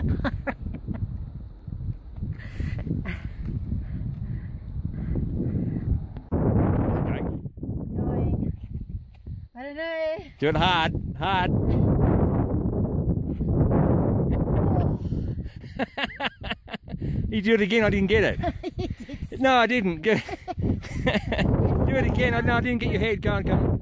Going. I don't know. Do it hard, hard. You do it again, I didn't get it. No, I didn't. Do it again. No, I didn't get your head. Go on, go on.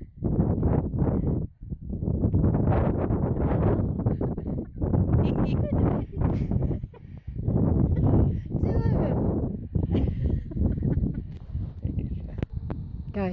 Go.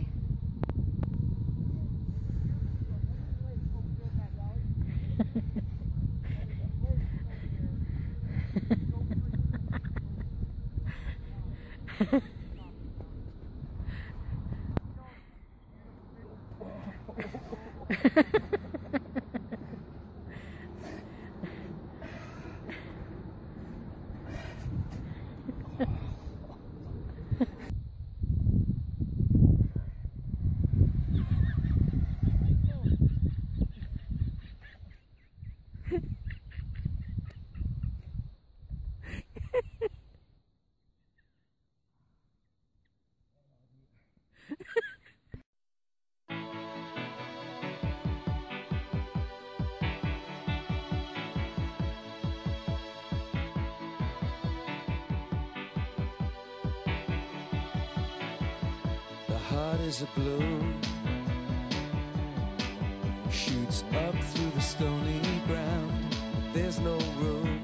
Heart is a balloon, shoots up through the stony ground. There's no room,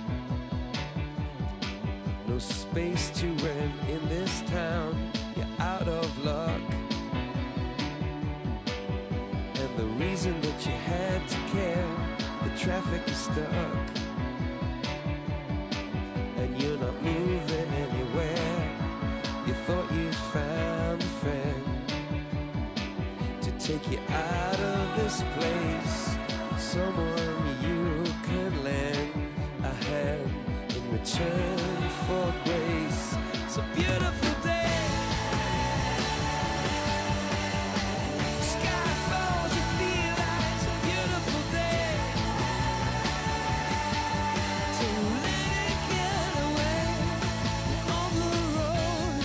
no space to rent in this town. You're out of luck, and the reason that you had to care, the traffic is stuck, and you're not moving anywhere. You thought you found a friend to take you out of this place, someone you could lend a hand in return for grace. It's a beautiful day, sky falls, you feel like it's a beautiful day, so let it get away on the road.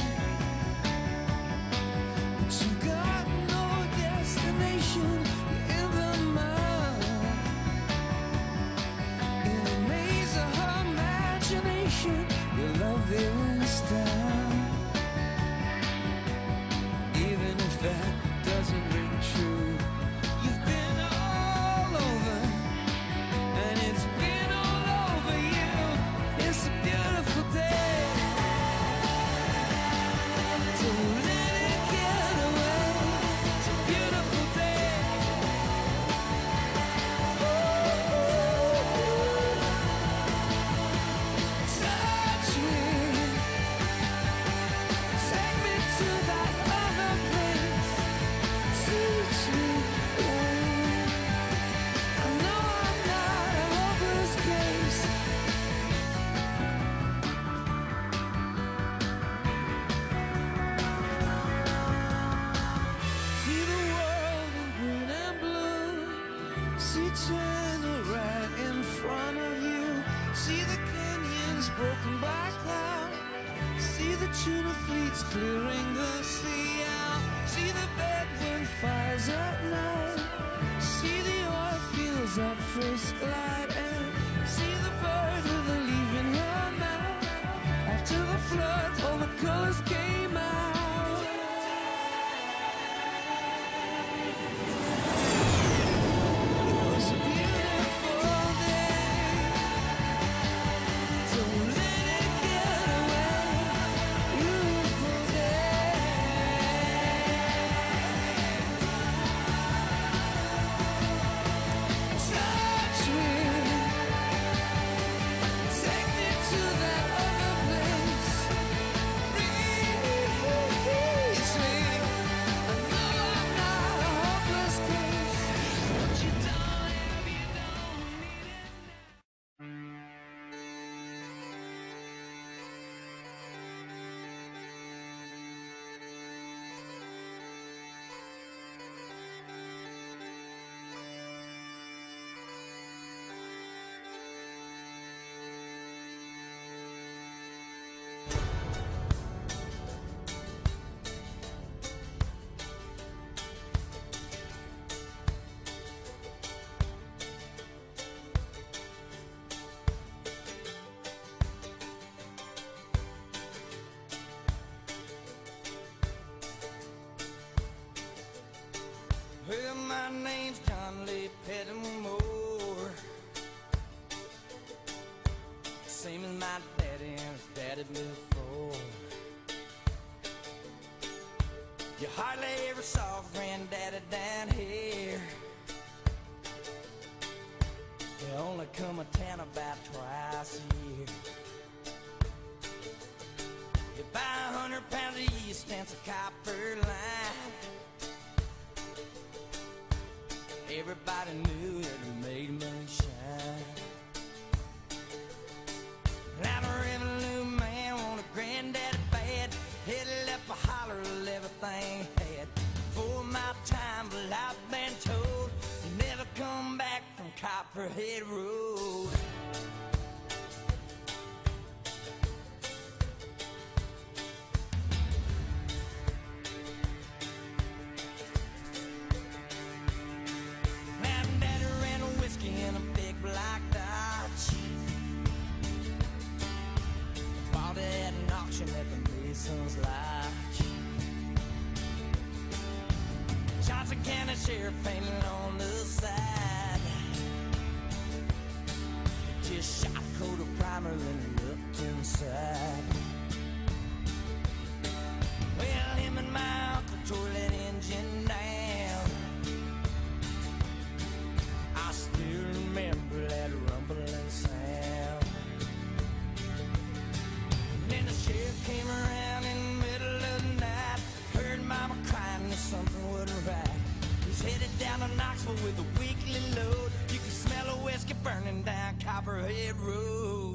You got no destination, you're in the mud, in the maze of her imagination. Your love is down, even if that doesn't ring true. You've been all over, and it's been all over you. It's a beautiful day, so let it get away. It's a beautiful day. Touch me, take me to that other place. Teach me, I know I'm not a hopeless case. See the world in green and blue. See China right in front of you. See the canyons broken by cloud. See the tuna fleets clearing the sea out. See the bedroom fires at night. See the oil fields at first light. And see the bird with a leaf in her mouth. After the flood, all the colors came out. It was a beautiful day, so let it get away. Beautiful day. Touch me, take me to that other place. Breathe. it before. You hardly ever saw Granddaddy down here. He only come to town about twice a year. You buy 100 pounds of yeast and some copper line. Everybody knew that it made moonshine. And I'm a revenue man, want a granddaddy bad. Headed up a holler of everything he had. For my time, but I've been told you never come back from Copperhead Road. In a big black Dodge, bought it at an auction at the Mason's Lodge. Johnson County Sheriff painted on the side. Just shot a coat of primer and looked inside. Well, him and my uncle tore that engine down. I still remember that rumbling sound. And then the sheriff came around in the middle of the night. Heard Mama crying that something wasn't right. He's headed down to Knoxville with a weekly load. You can smell a whiskey burning down Copperhead Road.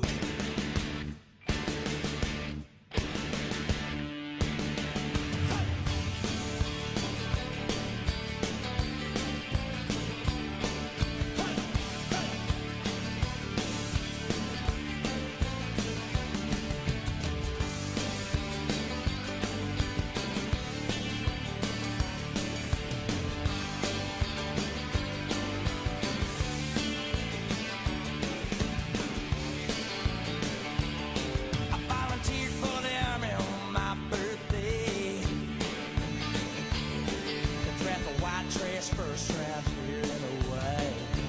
First round here and away.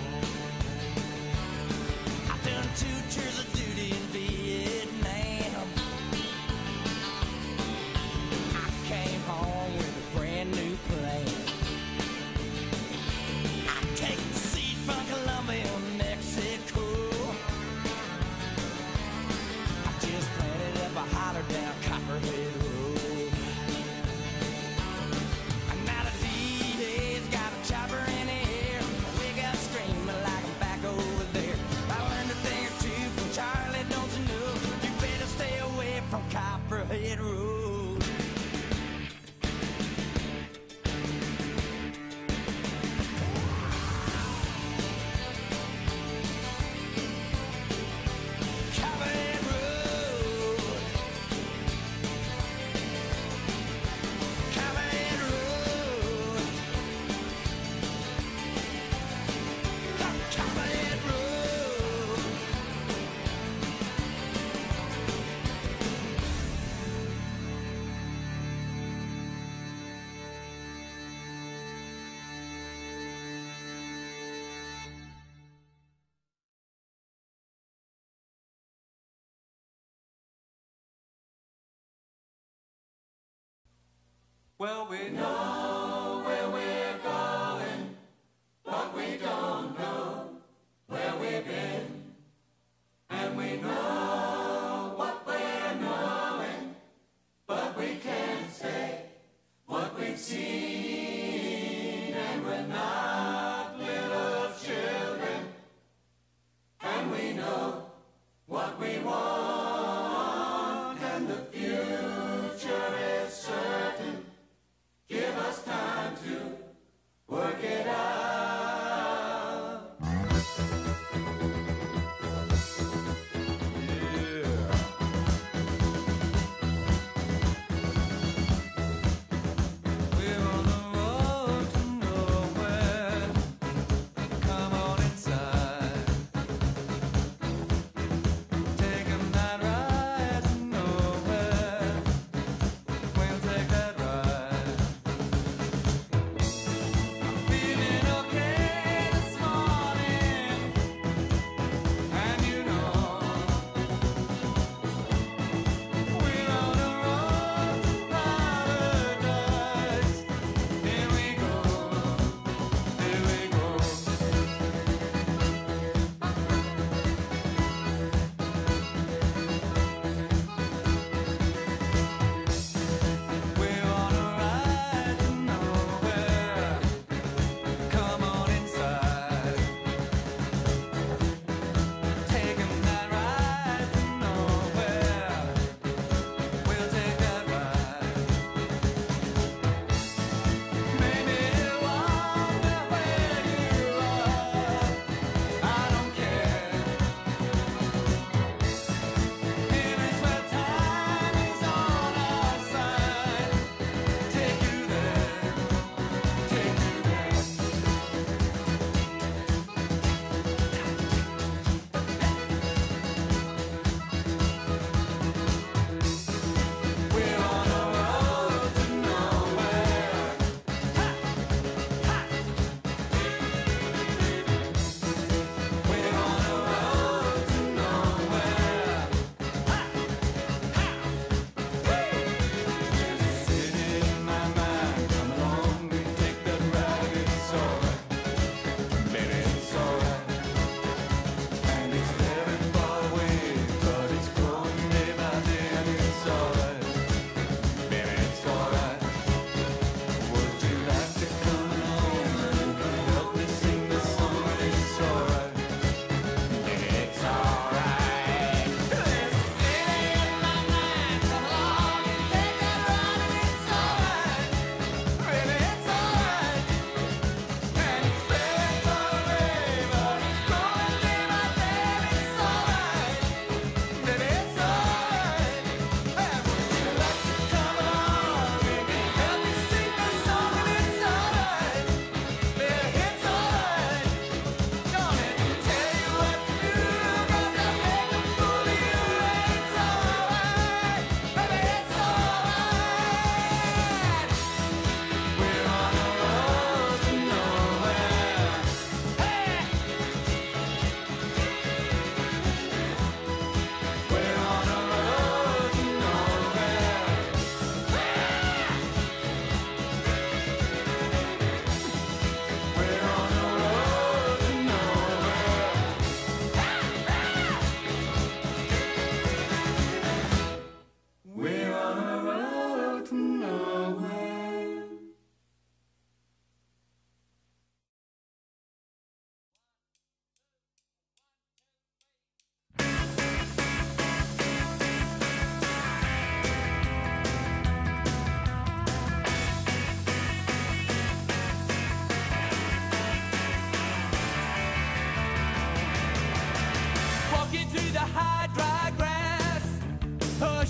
I've done 2 tours of duty in Vietnam. I came home with a brand new plane. I take the seat from Colombia, Mexico. I just planted up a holler down Copperhead Road. Chopper in the air, we got screaming like I'm back over there. I learned a thing or two from Charlie, don't you know? You better stay away from Copperhead Road. Copperhead Road. Copperhead Road. Copperhead Road. Well, we know where we're going, but we don't know where we've been. And we know what we're knowing, but we can't say what we've seen. And we're not little children, and we know what we want, and the future is certain. Give us time to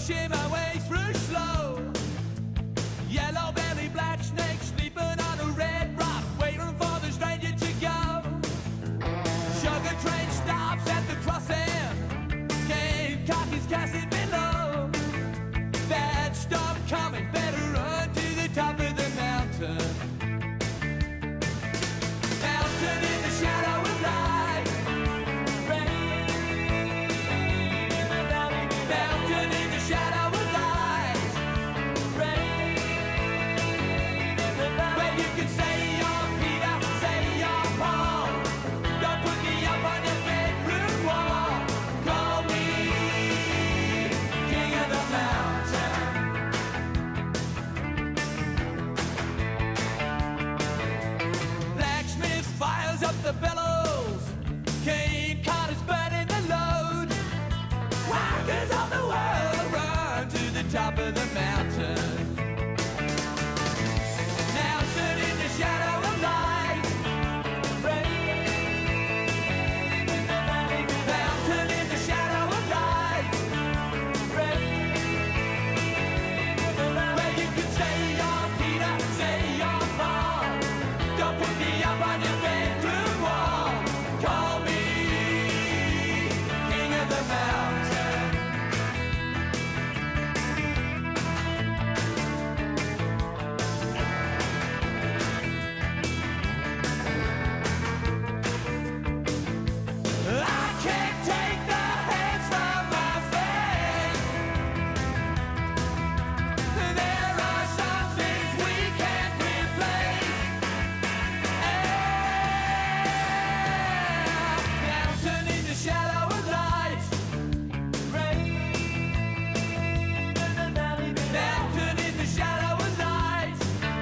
pushing my way through slow. Yellow belly, black snake, sleeping on a red rock, waiting for the stranger to go. Sugar train stops at the crossing, Cane Cockey's casting below. Bad stuff coming, better run to the top of the mountain. Mountain in the shadow of light. Mountain in the shadow of light. Where you can say you're Peter, say you're Paul. Don't put me up on your bedroom wall. Call me king of the mountain. Blacksmith fires up the bellows. Cane Carter's burning the load. Walkers of the world run to the top of the mountain. Mountain in the shadow of light. Mountain in the shadow of light. Where you can say you're Peter, say you're Paul. Don't put me up on your bedroom wall. Call me king of the mountain. I can't take the hands from my face. There are some things we can't replace. Mountain in the shadow of light. Mountain in the shadow of light.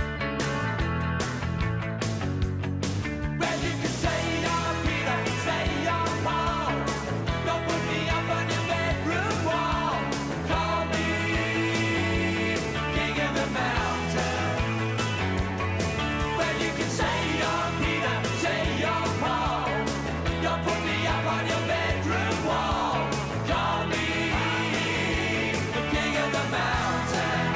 Where you can say you're Peter, say you're Paul. Don't put me up on your bedroom wall. Call me king of the mountain. Where you can say you're Peter, say you're Paul. Don't put me up on your bedroom wall. Call me the king of the mountain.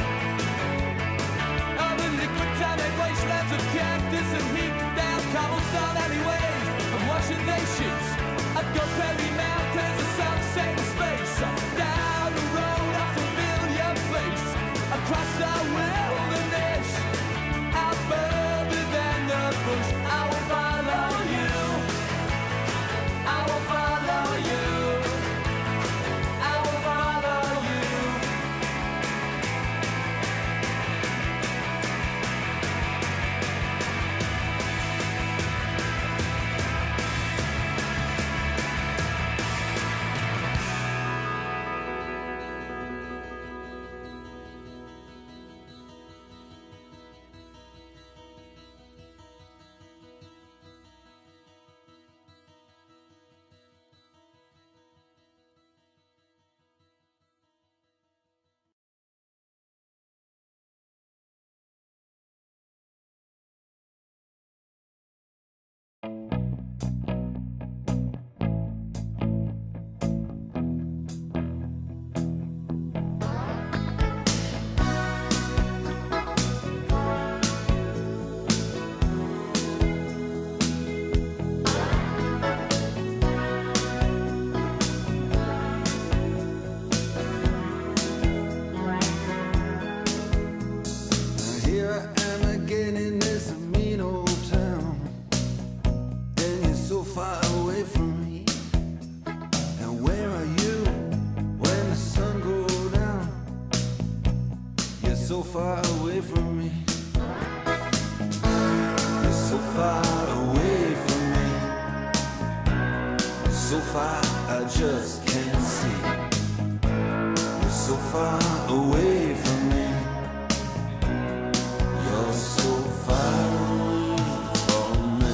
Over liquid tonic wastelands of cactus and heat, down cobblestone alleyways of Washington sheets. I'd go Prairie Mountains, a sunset in space. Down the road, a familiar face. Across the wilderness, out further than the bush. I will follow you. I will follow you. I will follow you. Here I am again in this mean old town, and you're so far away from me. And where are you when the sun goes down? You're so far away from me. You're so far away from me. So far I just can't see. You're so far away from me. You're so far from me.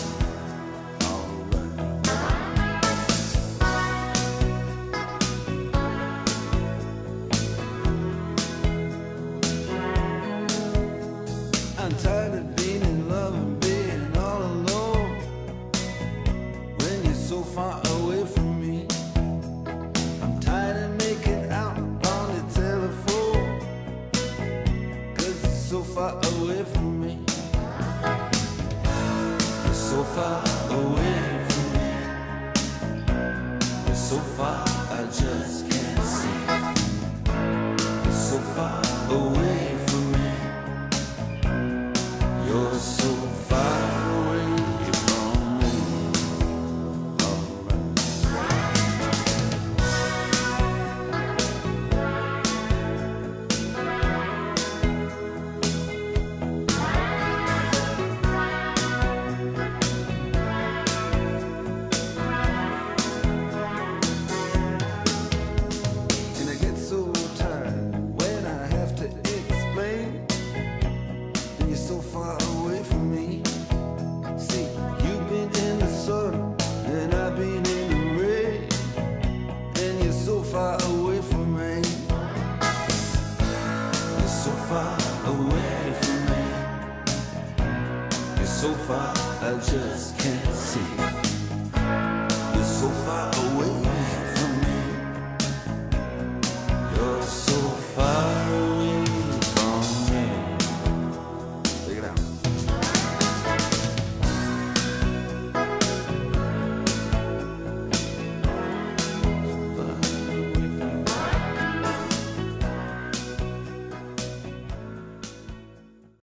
I'm tired of being in love and being all alone when you're so far away from me. I'm tired of making out on the far away from me. You're so far, I just can't see. You're so far away from me. You're so far away from me. And I get so tired when I have to explain. And you're so far away from me. See, you've been in the sun and I've been in the rain. And you're so far away from me. You're so far away from me. You're so far, I just can't see.